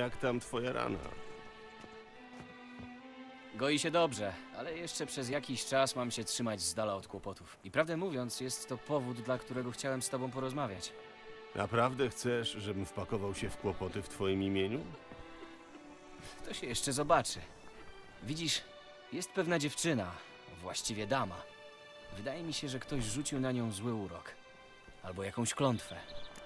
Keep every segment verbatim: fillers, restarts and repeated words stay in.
Jak tam twoja rana? Goi się dobrze, ale jeszcze przez jakiś czas mam się trzymać z dala od kłopotów. I prawdę mówiąc, jest to powód, dla którego chciałem z tobą porozmawiać. Naprawdę chcesz, żebym wpakował się w kłopoty w twoim imieniu? To się jeszcze zobaczy. Widzisz, jest pewna dziewczyna, właściwie dama. Wydaje mi się, że ktoś rzucił na nią zły urok. Albo jakąś klątwę.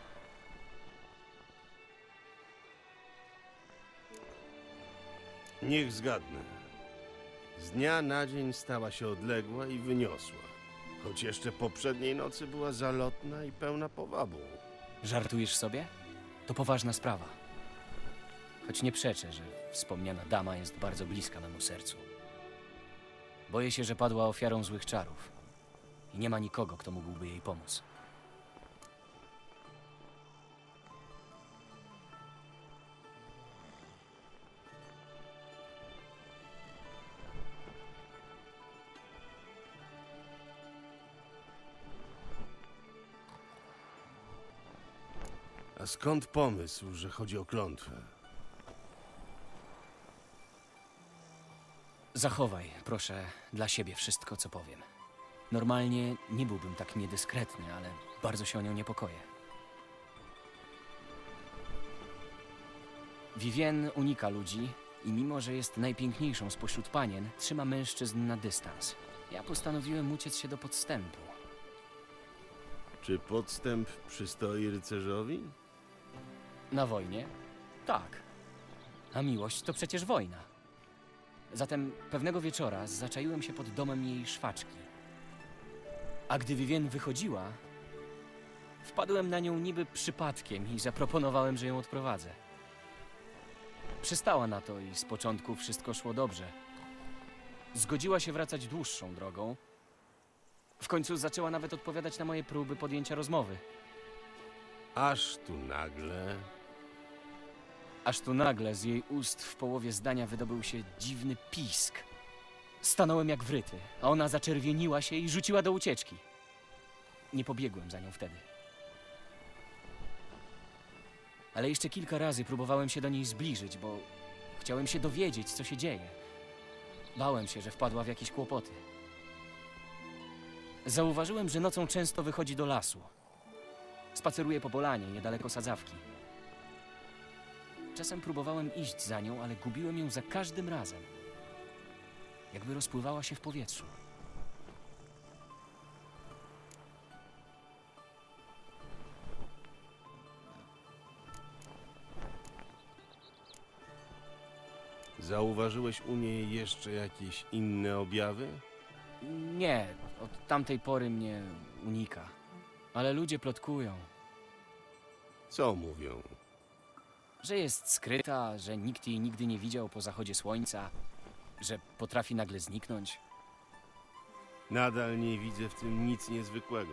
Niech zgadnę. Z dnia na dzień stała się odległa i wyniosła. Choć jeszcze poprzedniej nocy była zalotna i pełna powabu. Żartujesz sobie? To poważna sprawa. Choć nie przeczę, że wspomniana dama jest bardzo bliska memu sercu. Boję się, że padła ofiarą złych czarów. I nie ma nikogo, kto mógłby jej pomóc. A skąd pomysł, że chodzi o klątwę? Zachowaj, proszę, dla siebie wszystko, co powiem. Normalnie nie byłbym tak niedyskretny, ale bardzo się o nią niepokoję. Vivienne unika ludzi i mimo, że jest najpiękniejszą spośród panien, trzyma mężczyzn na dystans. Ja postanowiłem uciec się do podstępu. Czy podstęp przystoi rycerzowi? Na wojnie? Tak. A miłość to przecież wojna. Zatem pewnego wieczora zaczaiłem się pod domem jej szwaczki. A gdy Vivienne wychodziła, wpadłem na nią niby przypadkiem i zaproponowałem, że ją odprowadzę. Przystała na to i z początku wszystko szło dobrze. Zgodziła się wracać dłuższą drogą. W końcu zaczęła nawet odpowiadać na moje próby podjęcia rozmowy. Aż tu nagle... Aż tu nagle z jej ust w połowie zdania wydobył się dziwny pisk. Stanąłem jak wryty, a ona zaczerwieniła się i rzuciła do ucieczki. Nie pobiegłem za nią wtedy. Ale jeszcze kilka razy próbowałem się do niej zbliżyć, bo chciałem się dowiedzieć, co się dzieje. Bałem się, że wpadła w jakieś kłopoty. Zauważyłem, że nocą często wychodzi do lasu. Spaceruje po polanie, niedaleko sadzawki. Czasem próbowałem iść za nią, ale gubiłem ją za każdym razem. Jakby rozpływała się w powietrzu. Zauważyłeś u niej jeszcze jakieś inne objawy? Nie, od tamtej pory mnie unika. Ale ludzie plotkują, Co mówią? że jest skryta, że nikt jej nigdy nie widział po zachodzie słońca, że potrafi nagle zniknąć. Nadal nie widzę w tym nic niezwykłego.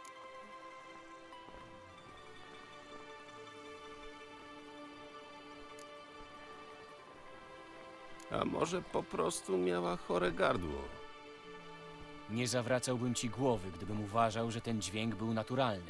A może po prostu miała chore gardło? Nie zawracałbym ci głowy, gdybym uważał, że ten dźwięk był naturalny.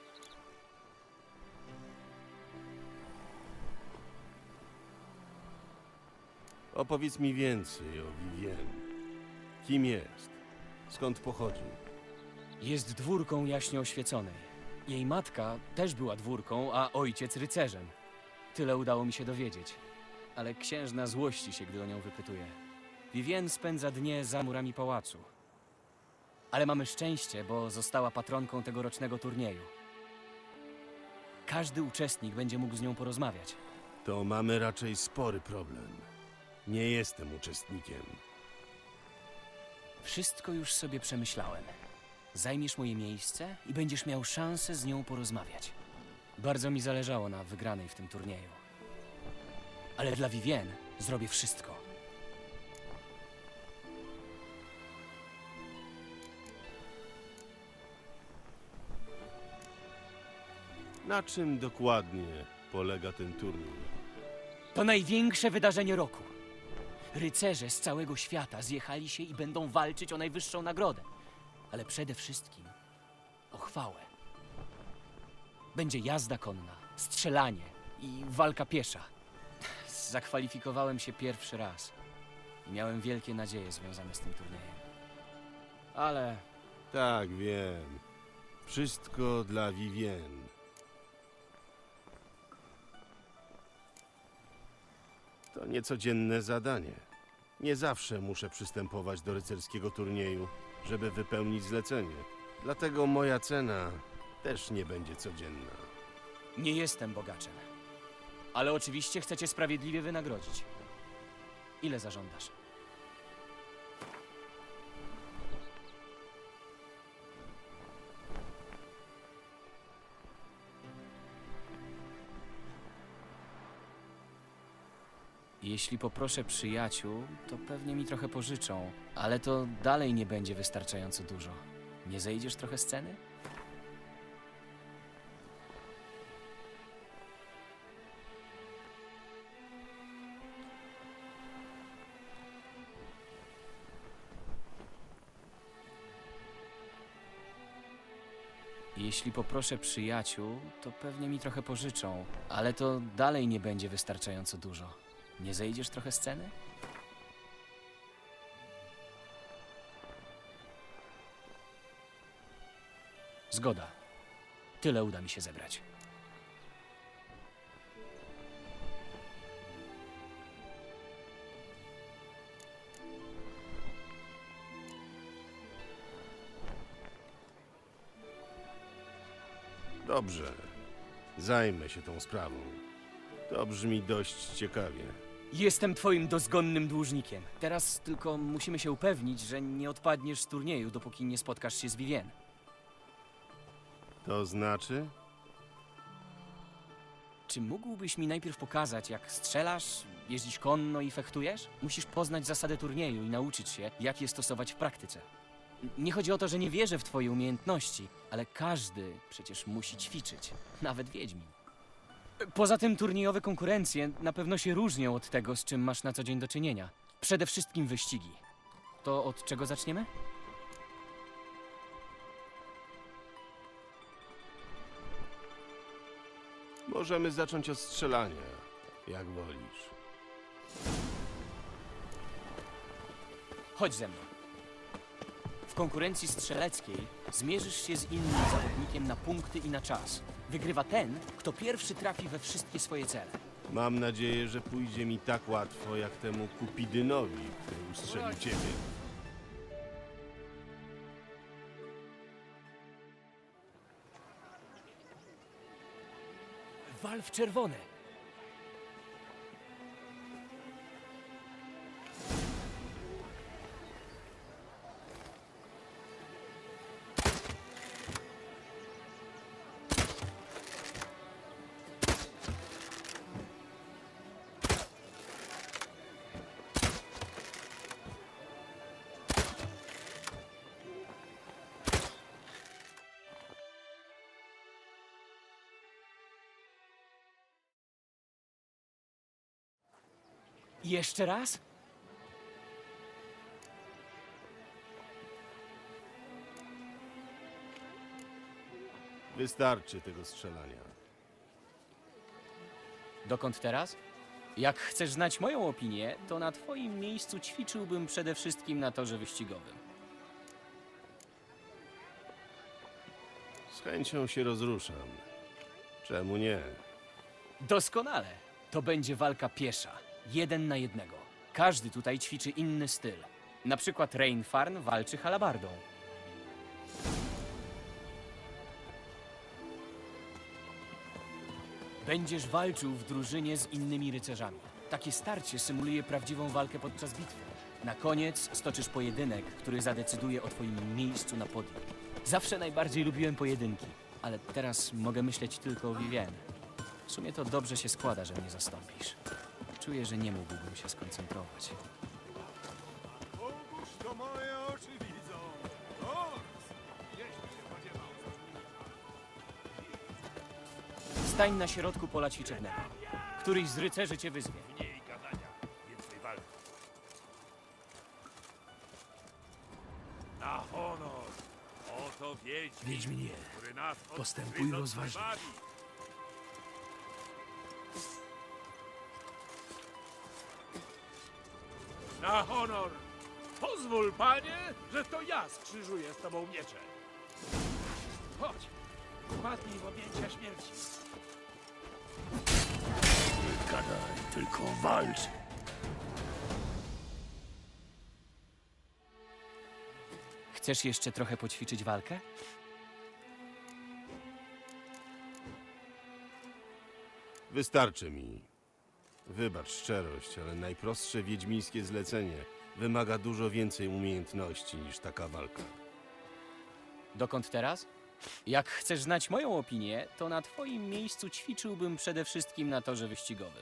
Opowiedz mi więcej o Vivienne. Kim jest? Skąd pochodzi? Jest dwórką jaśnie oświeconej. Jej matka też była dwórką, a ojciec rycerzem. Tyle udało mi się dowiedzieć. Ale księżna złości się, gdy o nią wypytuje. Vivienne spędza dnie za murami pałacu. Ale mamy szczęście, bo została patronką tegorocznego turnieju. Każdy uczestnik będzie mógł z nią porozmawiać. To mamy raczej spory problem. Nie jestem uczestnikiem. Wszystko już sobie przemyślałem. Zajmiesz moje miejsce i będziesz miał szansę z nią porozmawiać. Bardzo mi zależało na wygranej w tym turnieju. Ale dla Vivienne zrobię wszystko. Na czym dokładnie polega ten turniej? To największe wydarzenie roku. Rycerze z całego świata zjechali się i będą walczyć o najwyższą nagrodę. Ale przede wszystkim o chwałę. Będzie jazda konna, strzelanie i walka piesza. zakwalifikowałem się pierwszy raz. I miałem wielkie nadzieje związane z tym turniejem. Ale Tak, wiem. Wszystko dla Vivienne. To niecodzienne zadanie. Nie zawsze muszę przystępować do rycerskiego turnieju, żeby wypełnić zlecenie. Dlatego moja cena też nie będzie codzienna. nie jestem bogaczem. Ale oczywiście chcę cię sprawiedliwie wynagrodzić. Ile zażądasz? Jeśli poproszę przyjaciół, to pewnie mi trochę pożyczą, ale to dalej nie będzie wystarczająco dużo. Nie zejdziesz trochę z ceny? Jeśli poproszę przyjaciół, to pewnie mi trochę pożyczą, ale to dalej nie będzie wystarczająco dużo. Nie zejdziesz trochę z ceny? Zgoda. Tyle uda mi się zebrać. Dobrze. Zajmę się tą sprawą. To brzmi dość ciekawie. Jestem twoim dozgonnym dłużnikiem. Teraz tylko musimy się upewnić, że nie odpadniesz z turnieju, dopóki nie spotkasz się z Vivienne. To znaczy? Czy mógłbyś mi najpierw pokazać, jak strzelasz, jeździsz konno i fechtujesz? Musisz poznać zasady turnieju i nauczyć się, jak je stosować w praktyce. N- Nie chodzi o to, że nie wierzę w twoje umiejętności, ale każdy przecież musi ćwiczyć, nawet wiedźmin. Poza tym turniejowe konkurencje na pewno się różnią od tego, z czym masz na co dzień do czynienia. Przede wszystkim wyścigi. To od czego zaczniemy? Możemy zacząć od strzelania, jak wolisz. Chodź ze mną. W konkurencji strzeleckiej zmierzysz się z innym zawodnikiem na punkty i na czas. Wygrywa ten, kto pierwszy trafi we wszystkie swoje cele. Mam nadzieję, że pójdzie mi tak łatwo, jak temu Kupidynowi, który ustrzelił ciebie. Wal w czerwone. Jeszcze raz? Wystarczy tego strzelania. Dokąd teraz? Jak chcesz znać moją opinię, to na twoim miejscu ćwiczyłbym przede wszystkim na torze wyścigowym. Z chęcią się rozruszam. Czemu nie? Doskonale. To będzie walka piesza. Jeden na jednego. Każdy tutaj ćwiczy inny styl. Na przykład Reinfarn walczy halabardą. Będziesz walczył w drużynie z innymi rycerzami. Takie starcie symuluje prawdziwą walkę podczas bitwy. Na koniec stoczysz pojedynek, który zadecyduje o twoim miejscu na podium. Zawsze najbardziej lubiłem pojedynki, ale teraz mogę myśleć tylko o Vivienne. W sumie to dobrze się składa, że mnie zastąpisz. Czuję, że nie mógłbym się skoncentrować. Otóż to moje oczy widzą. Ors! Jeśli się spodziewał. Stań na środku pola ćwiczebnego. Któryś z rycerzy cię wyzwie. Mniej gadania, więcej walki. Na honor! Oto Wiedźmin, Wiedźminie, który nas od postępuj zwyzot rozważnie. wybawi. Na honor! Pozwól, panie, że to ja skrzyżuję z tobą miecze. Chodź, wpadnij w objęcia śmierci. Nie gadaj, tylko walcz. Chcesz jeszcze trochę poćwiczyć walkę? Wystarczy mi. Wybacz szczerość, ale najprostsze wiedźmińskie zlecenie wymaga dużo więcej umiejętności niż taka walka. Dokąd teraz? Jak chcesz znać moją opinię, to na twoim miejscu ćwiczyłbym przede wszystkim na torze wyścigowym.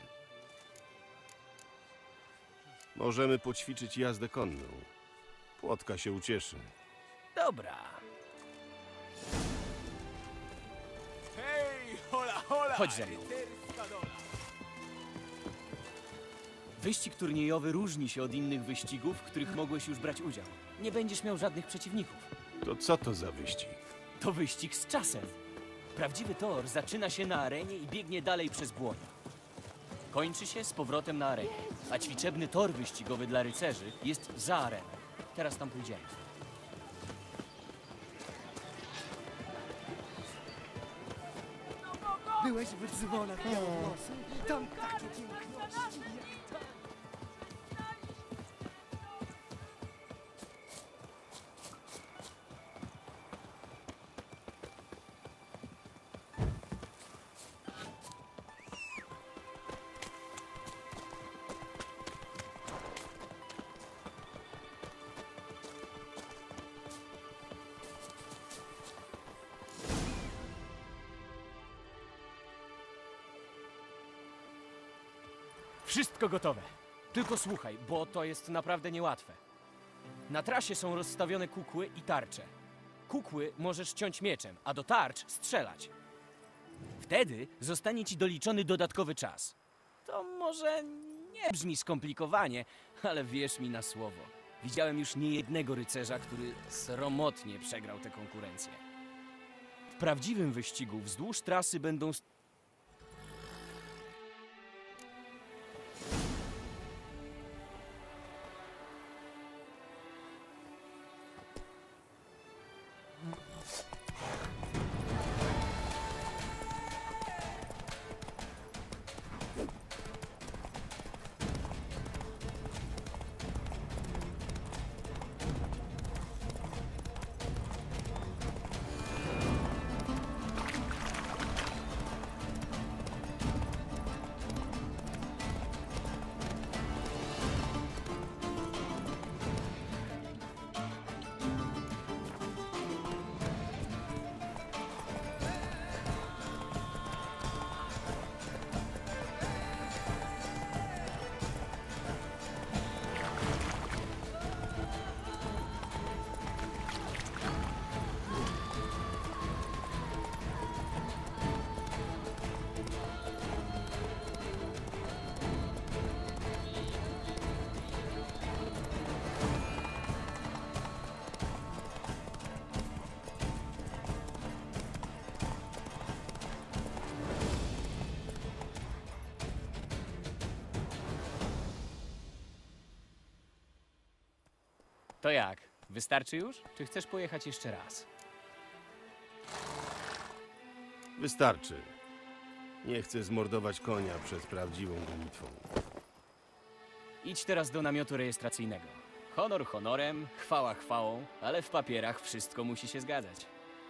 Możemy poćwiczyć jazdę konną. Płotka się ucieszy. Dobra. Hej, hola, hola! Chodź ze mną. Wyścig turniejowy różni się od innych wyścigów, w których mogłeś już brać udział. Nie będziesz miał żadnych przeciwników. To co to za wyścig? To wyścig z czasem. Prawdziwy tor zaczyna się na arenie i biegnie dalej przez błoto. Kończy się z powrotem na arenie, a ćwiczebny tor wyścigowy dla rycerzy jest za areną. Teraz tam pójdziemy. Byłeś w dzwonach białowłosy? Tam takie piękności. Wszystko gotowe. Tylko słuchaj, bo to jest naprawdę niełatwe. Na trasie są rozstawione kukły i tarcze. Kukły możesz ciąć mieczem, a do tarcz strzelać. Wtedy zostanie ci doliczony dodatkowy czas. To może nie brzmi skomplikowanie, ale wierz mi na słowo. Widziałem już niejednego rycerza, który sromotnie przegrał tę konkurencję. W prawdziwym wyścigu wzdłuż trasy będą... To jak? Wystarczy już? Czy chcesz pojechać jeszcze raz? Wystarczy. Nie chcę zmordować konia przed prawdziwą gonitwą. Idź teraz do namiotu rejestracyjnego. Honor honorem, chwała chwałą, ale w papierach wszystko musi się zgadzać.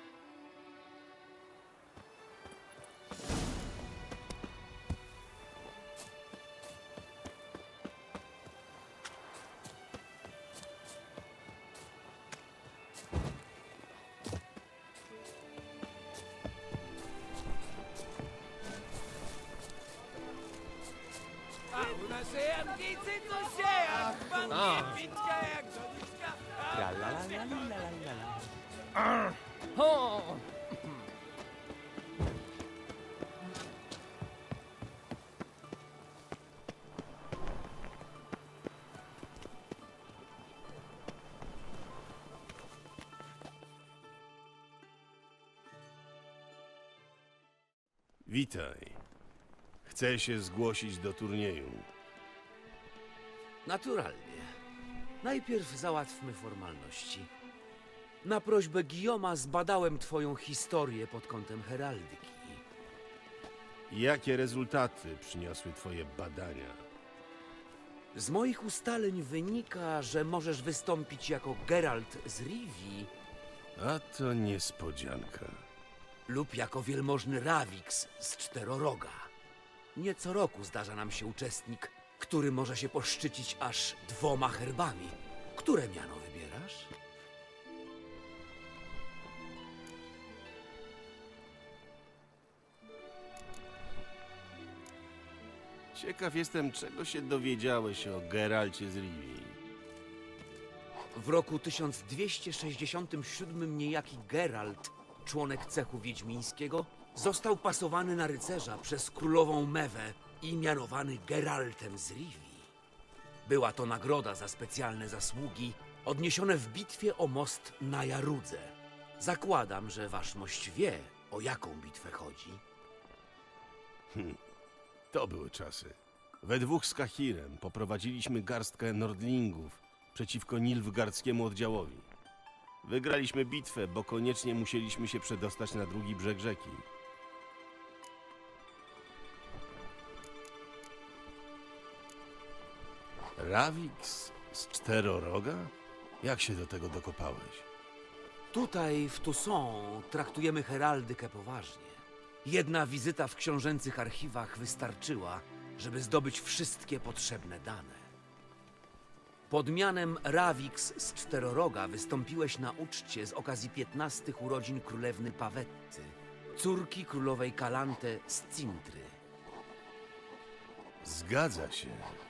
A u naszej Anglicy to się jak pan Witka, jak doniczka. La la la la la la la. Ho! Witaj. Chcę się zgłosić do turnieju. Naturalnie. Najpierw załatwmy formalności. Na prośbę Guillauma zbadałem twoją historię pod kątem heraldyki. Jakie rezultaty przyniosły twoje badania? Z moich ustaleń wynika, że możesz wystąpić jako Geralt z Rivii A to niespodzianka. lub jako wielmożny Ravix z Czteroroga. Nie co roku zdarza nam się uczestnik, który może się poszczycić aż dwoma herbami. Które miano wybierasz? Ciekaw jestem, czego się dowiedziałeś o Geralcie z Rivii. W roku tysiąc dwieście sześćdziesiątym siódmym niejaki Geralt, członek cechu wiedźmińskiego, został pasowany na rycerza przez królową Mewę i mianowany Geraltem z Rivii. Była to nagroda za specjalne zasługi odniesione w bitwie o most na Jarudze. Zakładam, że wasz mość wie, o jaką bitwę chodzi. To były czasy. We dwóch z Kahirem poprowadziliśmy garstkę Nordlingów przeciwko Nilfgaardzkiemu oddziałowi. Wygraliśmy bitwę, bo koniecznie musieliśmy się przedostać na drugi brzeg rzeki. Ravix z Czteroroga? Jak się do tego dokopałeś? Tutaj, w Toussaint, traktujemy heraldykę poważnie. Jedna wizyta w książęcych archiwach wystarczyła, żeby zdobyć wszystkie potrzebne dane. Pod mianem Ravix z Czteroroga wystąpiłeś na uczcie z okazji piętnastych urodzin królewny Pawetty, córki królowej Kalante z Cintry. Zgadza się.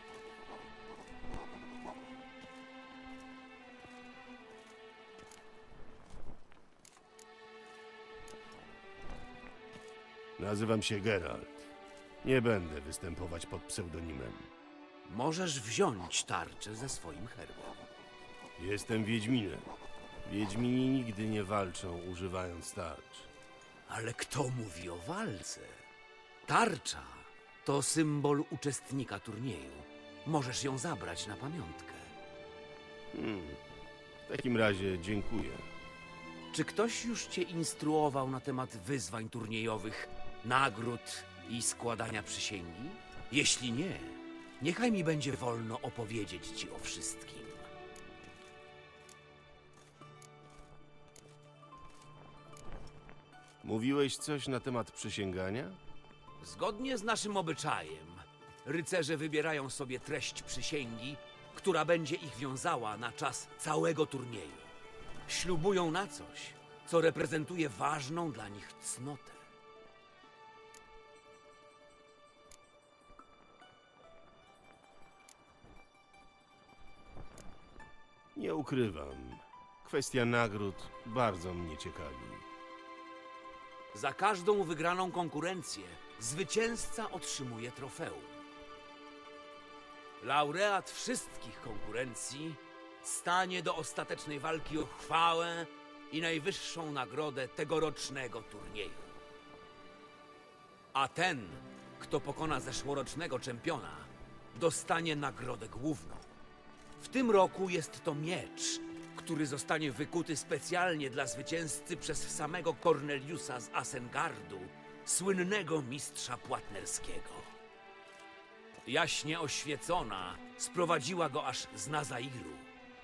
Nazywam się Geralt. Nie będę występować pod pseudonimem. Możesz wziąć tarczę ze swoim herbem. Jestem Wiedźminem. Wiedźmini nigdy nie walczą używając tarcz. Ale kto mówi o walce? Tarcza to symbol uczestnika turnieju. Możesz ją zabrać na pamiątkę. Hmm. W takim razie dziękuję. Czy ktoś już cię instruował na temat wyzwań turniejowych, nagród i składania przysięgi? Jeśli nie, niechaj mi będzie wolno opowiedzieć ci o wszystkim. Mówiłeś coś na temat przysięgania? Zgodnie z naszym obyczajem, rycerze wybierają sobie treść przysięgi, która będzie ich wiązała na czas całego turnieju. Ślubują na coś, co reprezentuje ważną dla nich cnotę. Nie ukrywam. Kwestia nagród bardzo mnie ciekawi. Za każdą wygraną konkurencję zwycięzca otrzymuje trofeum. Laureat wszystkich konkurencji stanie do ostatecznej walki o chwałę i najwyższą nagrodę tegorocznego turnieju. A ten, kto pokona zeszłorocznego czempiona, dostanie nagrodę główną. W tym roku jest to miecz, który zostanie wykuty specjalnie dla zwycięzcy przez samego Corneliusa z Asengardu, słynnego mistrza płatnerskiego. Jaśnie oświecona sprowadziła go aż z Nazairu.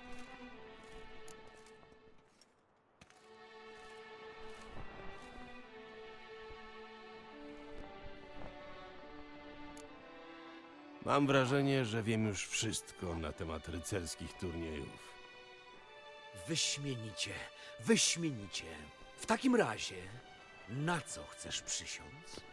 Mam wrażenie, że wiem już wszystko na temat rycerskich turniejów. Wyśmienicie, wyśmienicie. W takim razie, na co chcesz przysiąc?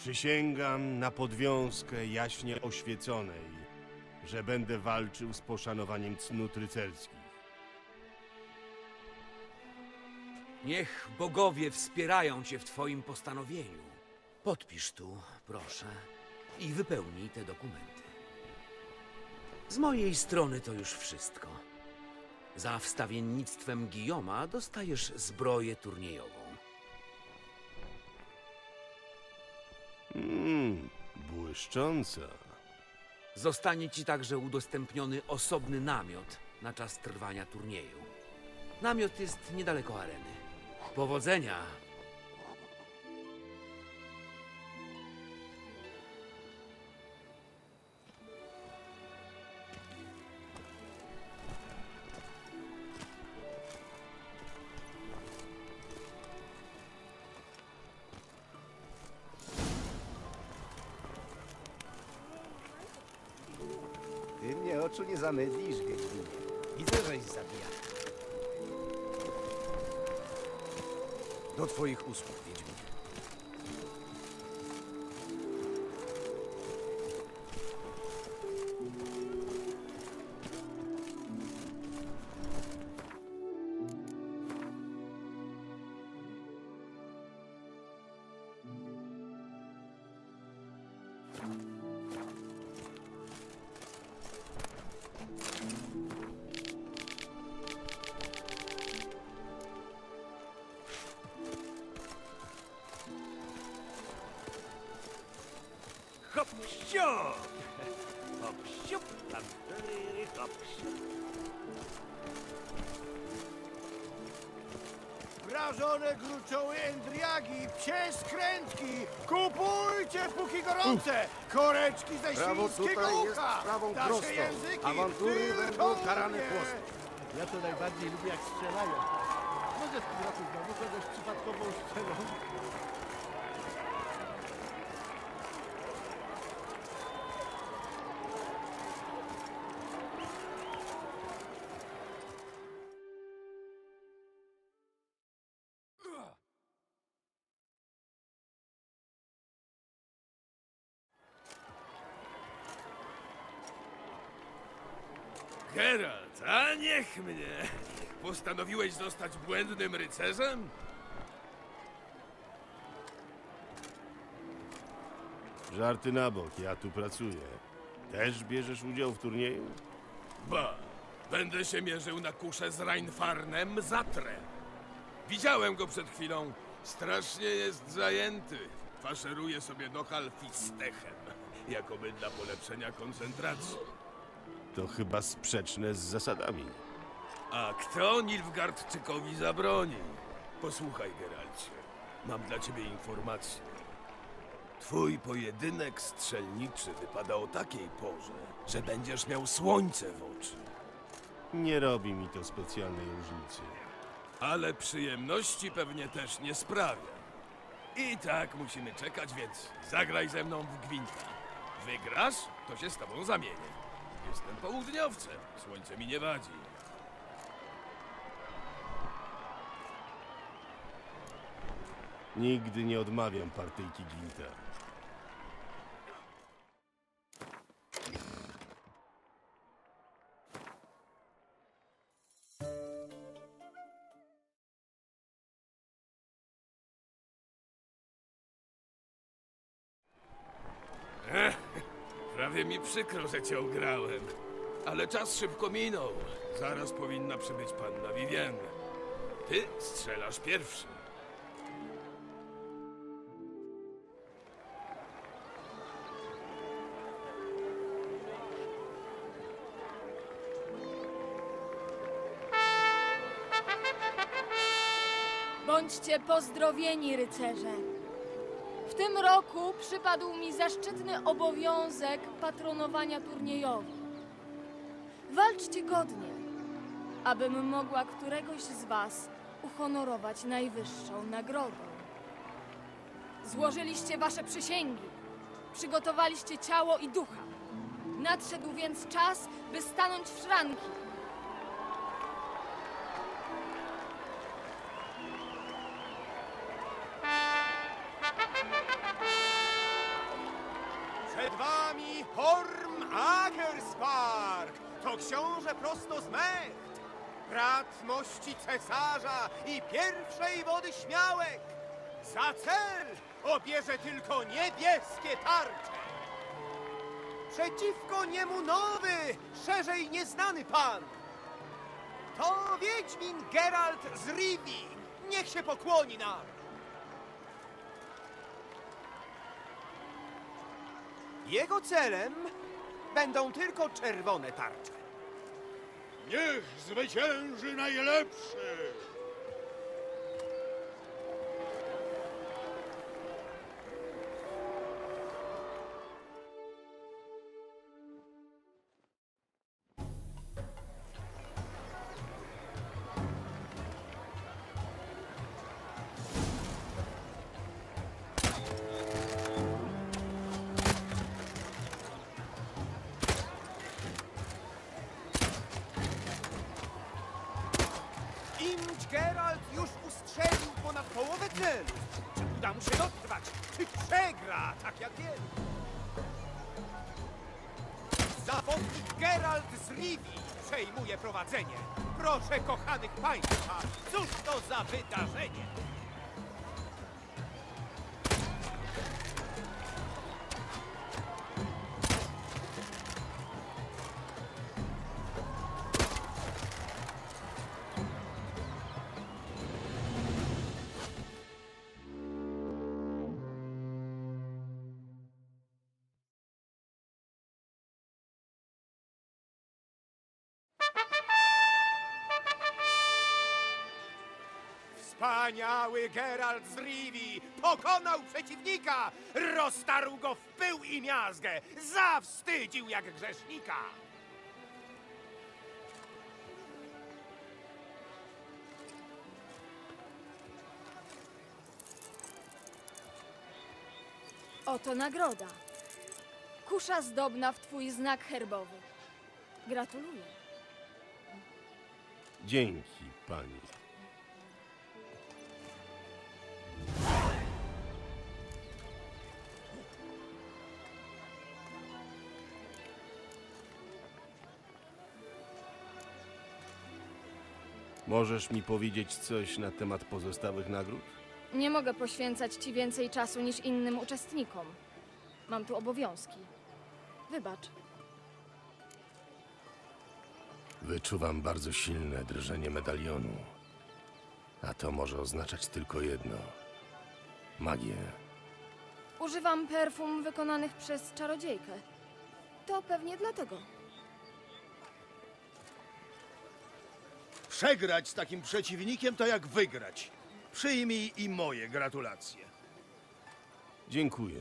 Przysięgam na podwiązkę jaśnie oświeconej, że będę walczył z poszanowaniem cnót rycerskich. Niech bogowie wspierają cię w twoim postanowieniu. Podpisz tu, proszę, i wypełnij te dokumenty. Z mojej strony to już wszystko. Za wstawiennictwem Guillauma dostajesz zbroję turniejową. Mmm, błyszcząca. Zostanie ci także udostępniony osobny namiot na czas trwania turnieju. Namiot jest niedaleko areny. Powodzenia! Ty mnie oczu nie zamydlisz, Wiedźminie. Widzę, żeś zabija. Do twoich usług, Wiedźminie. Hop, siup! Hop, siup, tam, tyry, hop, siup. Prażone gruczoły endriagi, psie skrętki! Kupujcie, póki gorące! Koreczki ze Prawo świńskiego tutaj jest ucha! sprawą Nasze prostą. języki Awantury tylko będą karane mnie. kłosem. Ja to najbardziej lubię, jak strzelają. Może w tym roku znowu kogoś przypadkowo strzelą. Geralt, a niech mnie! Postanowiłeś zostać błędnym rycerzem? Żarty na bok, ja tu pracuję. Też bierzesz udział w turnieju? Ba, będę się mierzył na kuszę z Reinfarnem Zatrem. Widziałem go przed chwilą. Strasznie jest zajęty. Faszeruje sobie nohal fistechem, jakoby dla polepszenia koncentracji. To chyba sprzeczne z zasadami. A kto Nilfgaardczykowi zabroni? Posłuchaj, Geralcie. Mam dla ciebie informację. Twój pojedynek strzelniczy wypada o takiej porze, że będziesz miał słońce w oczy. Nie robi mi to specjalnej różnicy. Ale przyjemności pewnie też nie sprawia. I tak musimy czekać, więc zagraj ze mną w gwinta. Wygrasz, to się z tobą zamienię. Jestem południowcem, słońce mi nie wadzi. Nigdy nie odmawiam partyjki gwinta. Prawie mi przykro, że cię ograłem. Ale czas szybko minął. Zaraz powinna przybyć panna Vivienne. Ty strzelasz pierwszy. Bądźcie pozdrowieni, rycerze. W tym roku przypadł mi zaszczytny obowiązek patronowania turniejowi. Walczcie godnie, abym mogła któregoś z was uhonorować najwyższą nagrodą. Złożyliście wasze przysięgi, przygotowaliście ciało i ducha. Nadszedł więc czas, by stanąć w szranki. To książę prosto z Mecht, brat mości cesarza i pierwszej wody śmiałek. Za cel obierze tylko niebieskie tarcze. Przeciwko niemu nowy, szerzej nieznany pan. To Wiedźmin Geralt z Rivii. Niech się pokłoni nam. Jego celem będą tylko czerwone tarcze. Niech zwycięży najlepszy! Imć Geralt już ustrzelił ponad połowę celu. Czy uda mu się dotrwać? Czy przegra, tak jak wielu? Zawodnik Geralt z Rivii przejmuje prowadzenie. Proszę kochanych państwa, cóż to za wydarzenie? Wspaniały Geralt z Rivii pokonał przeciwnika, roztarł go w pył i miazgę, zawstydził jak grzesznika. Oto nagroda. Kusza zdobna w twój znak herbowy. Gratuluję. Dzięki, pani. Możesz mi powiedzieć coś na temat pozostałych nagród? Nie mogę poświęcać ci więcej czasu niż innym uczestnikom. Mam tu obowiązki. Wybacz. Wyczuwam bardzo silne drżenie medalionu. A to może oznaczać tylko jedno. Magię. Używam perfum wykonanych przez czarodziejkę. To pewnie dlatego. Przegrać z takim przeciwnikiem to jak wygrać. Przyjmij i moje gratulacje. Dziękuję.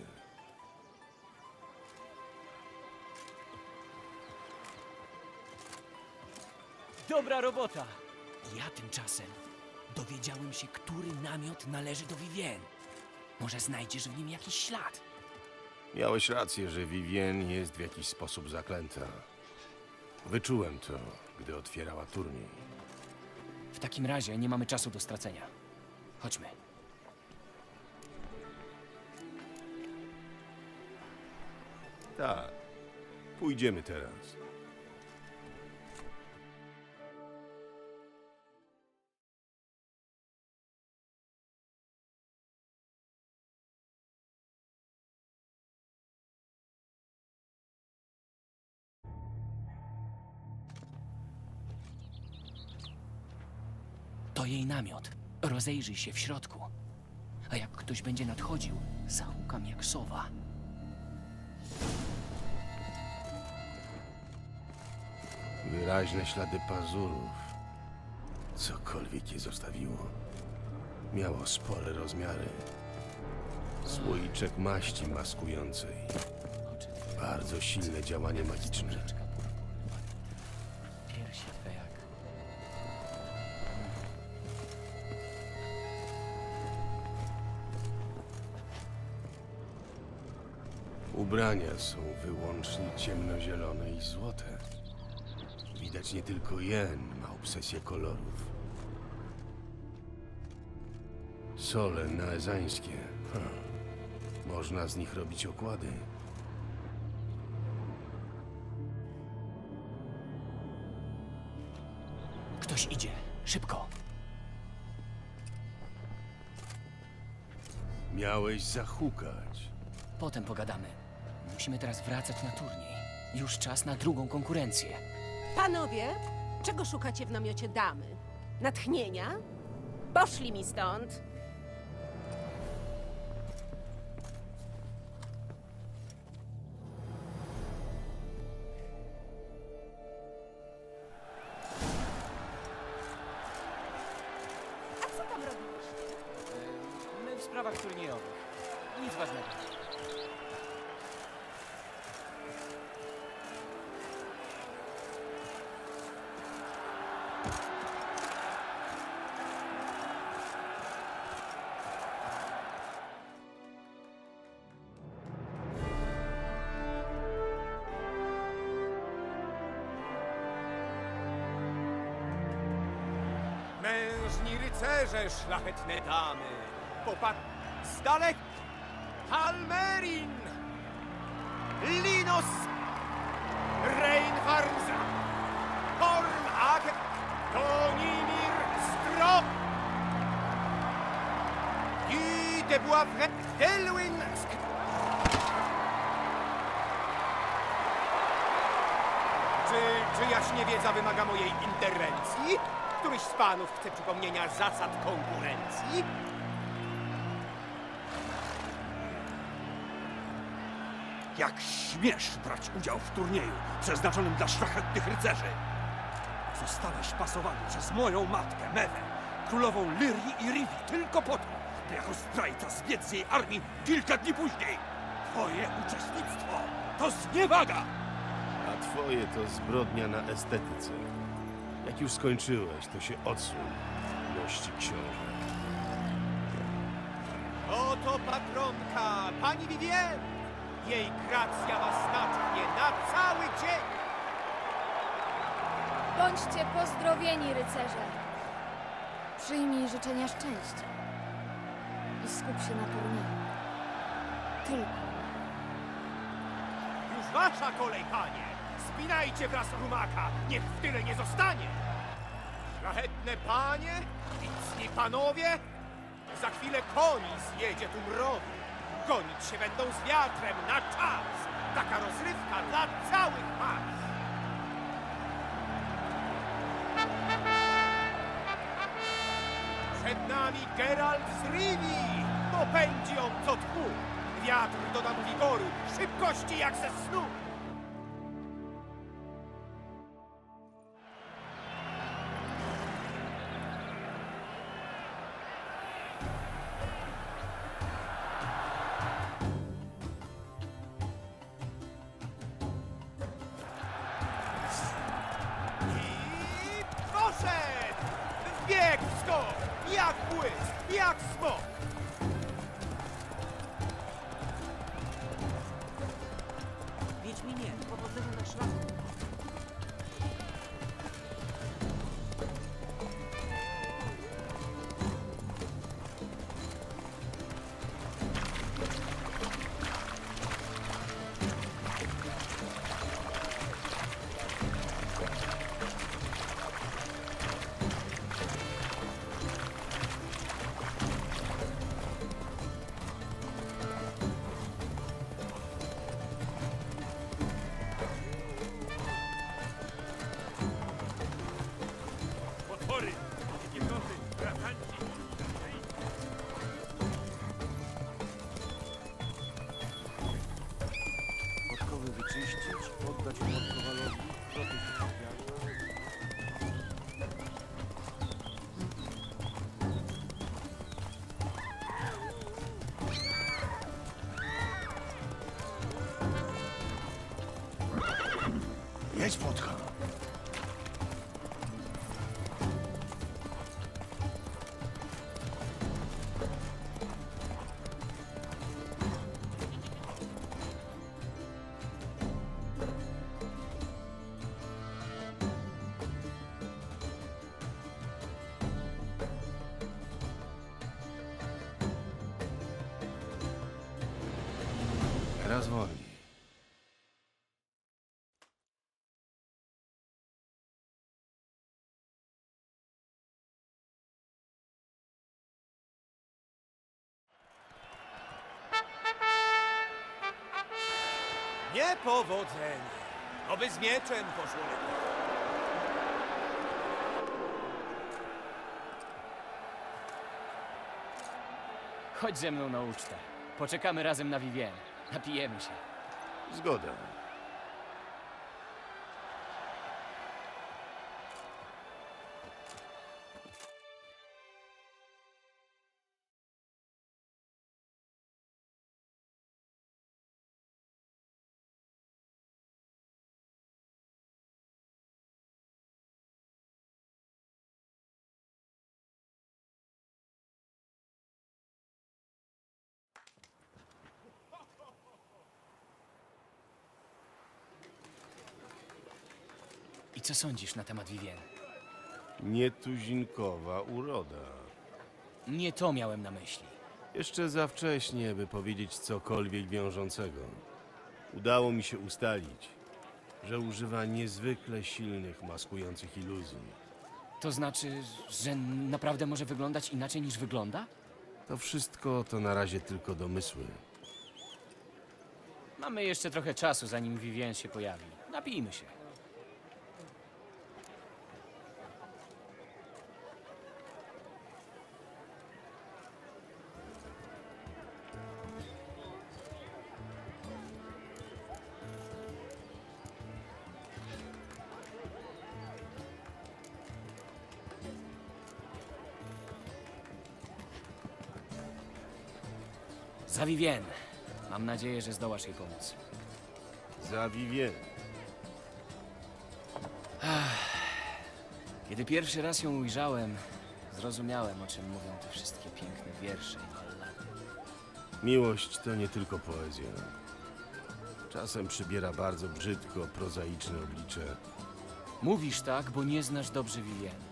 Dobra robota! Ja tymczasem dowiedziałem się, który namiot należy do Vivienne. Może znajdziesz w nim jakiś ślad? Miałeś rację, że Vivienne jest w jakiś sposób zaklęta. Wyczułem to, gdy otwierała turniej. W takim razie nie mamy czasu do stracenia. Chodźmy. Tak. Pójdziemy teraz. To jej namiot. Rozejrzyj się w środku. A jak ktoś będzie nadchodził, zahukam jak sowa. Wyraźne ślady pazurów. Cokolwiek je zostawiło. Miało spore rozmiary. Słoiczek maści maskującej. Bardzo silne działanie magiczne. Piersi twe jak... Ubrania są wyłącznie ciemnozielone i złote. Widać, nie tylko Jen ma obsesję kolorów. Sole naezańskie. Ha. Można z nich robić okłady. Ktoś idzie. Szybko. Miałeś zahukać. Potem pogadamy. Musimy teraz wracać na turniej. Już czas na drugą konkurencję. Panowie, czego szukacie w namiocie damy? Natchnienia? Poszli mi stąd. A co tam robiliście? My w sprawach turniejowych. Nic ważnego. Mężni rycerze, szlachetne damy, popatrz z dalek Halmerin, Linos, Reinharza, Horn-Ag, Tonimir, Stro, i de Boisfret, Delwyn, Sk... Czy czyjaś niewiedza wymaga mojej interwencji? Któryś z panów chce przypomnienia zasad konkurencji? Jak śmiesz brać udział w turnieju przeznaczonym dla szlachetnych rycerzy? Zostałeś pasowany przez moją matkę, Mewę, królową Lyrii i Rivi, tylko po to, by jako zdrajca zbiec z jej armii kilka dni później. Twoje uczestnictwo to zniewaga! A twoje to zbrodnia na estetyce. Jak już skończyłeś, to się odsuń, mości książę. Oto patronka, pani Vivien! Jej gracja was natchnie na cały dzień! Bądźcie pozdrowieni, rycerze. Przyjmij życzenia szczęścia. I skup się na turnieju. Tylko. Już wasza kolej, panie! Spinajcie wraz rumaka, niech w tyle nie zostanie! Szlachetne panie, licni panowie, za chwilę koni zjedzie tu mrowy. Gonić się będą z wiatrem na czas. Taka rozrywka dla całych mas. Przed nami Geralt z Rivi. Popędzi on co tchu. Wiatr doda mu wigoru, szybkości jak ze snu. I poszedł! Wbieg w skok! Jak błysk, jak smok! Wiedźminie, powodzenia na szlaku. Potwory, idioty, bratanci. Podkowy wyczyścić, oddać podkowalowi, trochę się Jedź, Wodka. Teraz wolniej. Niepowodzenie. Oby z mieczem poszło lepiej. Chodź ze mną na ucztę. Poczekamy razem na Vivienne. Napijemy się. Zgoda. I co sądzisz na temat Vivienne? Nietuzinkowa uroda. Nie to miałem na myśli. Jeszcze za wcześnie, by powiedzieć cokolwiek wiążącego. Udało mi się ustalić, że używa niezwykle silnych, maskujących iluzji. To znaczy, że naprawdę może wyglądać inaczej niż wygląda? To wszystko to na razie tylko domysły. Mamy jeszcze trochę czasu, zanim Vivienne się pojawi. Napijmy się. Za Vivienne. Mam nadzieję, że zdołasz jej pomóc. Za Vivienne. Kiedy pierwszy raz ją ujrzałem, zrozumiałem, o czym mówią te wszystkie piękne wiersze i ballady. Miłość to nie tylko poezja. Czasem przybiera bardzo brzydko, prozaiczne oblicze. Mówisz tak, bo nie znasz dobrze Vivienne.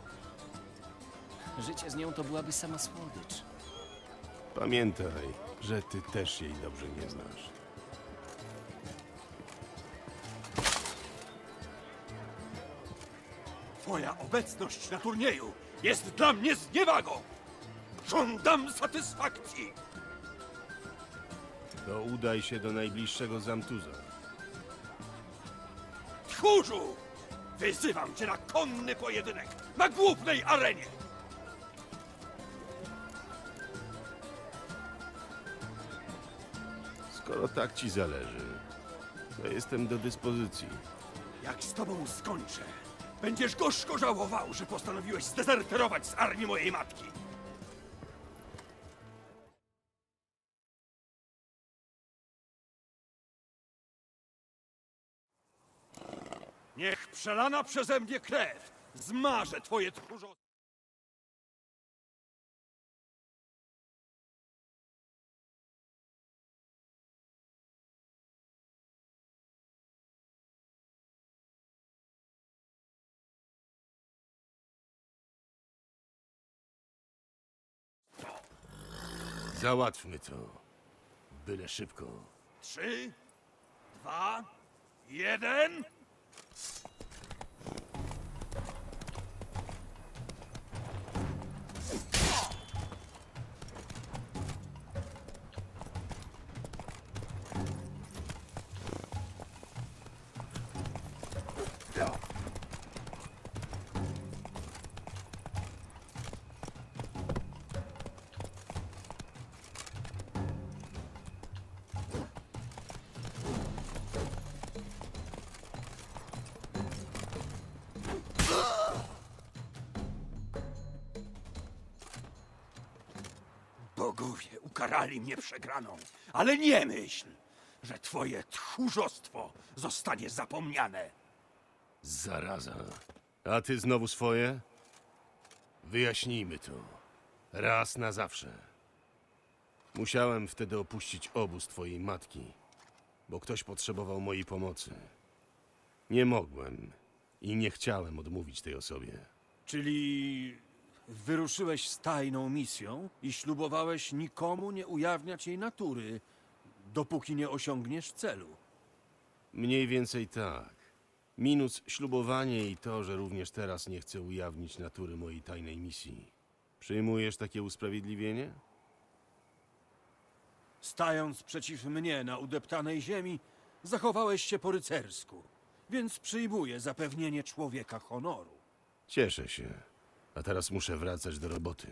Życie z nią to byłaby sama słodycz. Pamiętaj, że ty też jej dobrze nie znasz. Twoja obecność na turnieju jest dla mnie zniewagą! Żądam satysfakcji! To udaj się do najbliższego Zamtuza. Tchórzu! Wyzywam cię na konny pojedynek na głównej arenie! Skoro tak ci zależy, to jestem do dyspozycji. Jak z tobą skończę, będziesz gorzko żałował, że postanowiłeś zdezerterować z armii mojej matki. Niech przelana przeze mnie krew zmaże twoje tchórzostwo. Załatwmy to. Byle szybko. Trzy, dwa, jeden. Bogowie ukarali mnie przegraną, ale nie myśl, że twoje tchórzostwo zostanie zapomniane. Zaraza. A ty znowu swoje? Wyjaśnijmy to. Raz na zawsze. Musiałem wtedy opuścić obóz twojej matki, bo ktoś potrzebował mojej pomocy. Nie mogłem i nie chciałem odmówić tej osobie. Czyli wyruszyłeś z tajną misją i ślubowałeś nikomu nie ujawniać jej natury, dopóki nie osiągniesz celu. Mniej więcej tak. Minus ślubowanie i to, że również teraz nie chcę ujawnić natury mojej tajnej misji. Przyjmujesz takie usprawiedliwienie? Stając przeciw mnie na udeptanej ziemi, Zachowałeś się po rycersku, więc przyjmuję zapewnienie człowieka honoru. Cieszę się. A teraz muszę wracać do roboty.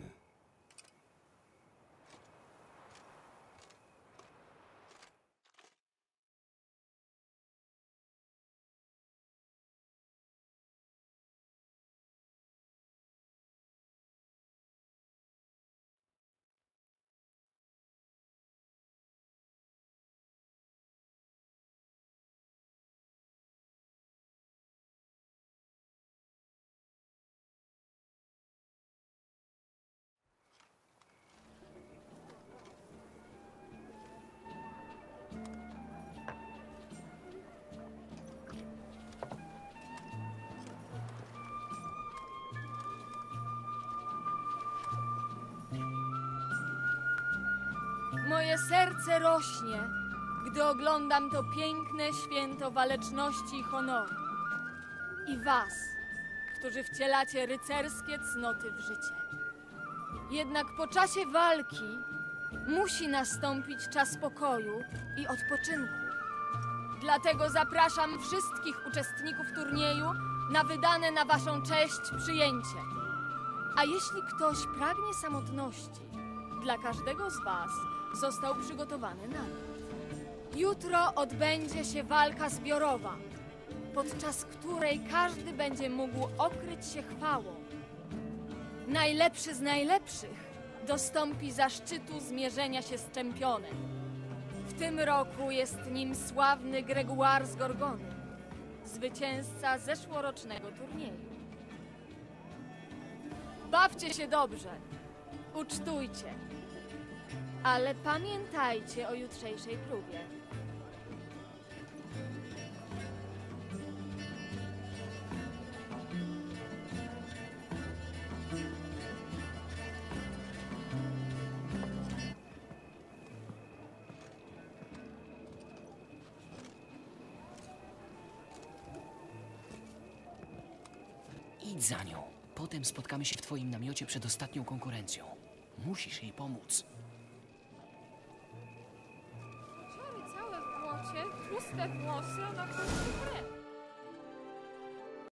Moje serce rośnie, gdy oglądam to piękne święto waleczności i honoru. I was, którzy wcielacie rycerskie cnoty w życie. Jednak po czasie walki musi nastąpić czas pokoju i odpoczynku. Dlatego zapraszam wszystkich uczestników turnieju na wydane na waszą cześć przyjęcie. A jeśli ktoś pragnie samotności, dla każdego z was został przygotowany namiot. Jutro odbędzie się walka zbiorowa, podczas której każdy będzie mógł okryć się chwałą. Najlepszy z najlepszych dostąpi zaszczytu zmierzenia się z czempionem. W tym roku jest nim sławny Gregoire z Gorgony, zwycięzca zeszłorocznego turnieju. Bawcie się dobrze, ucztujcie, ale pamiętajcie o jutrzejszej próbie. Idź za nią. Potem spotkamy się w twoim namiocie przed ostatnią konkurencją. Musisz jej pomóc. Całe w błocie, tłuste włosy, a na końcu krew.